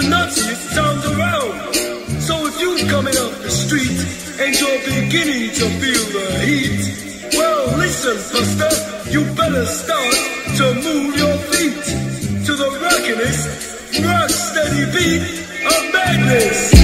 the nuttiest sound around. So if you're coming up the street and you're beginning to feel the heat, well, listen, Buster, you better start to move your feet to the rockin'est, rock steady beat of madness.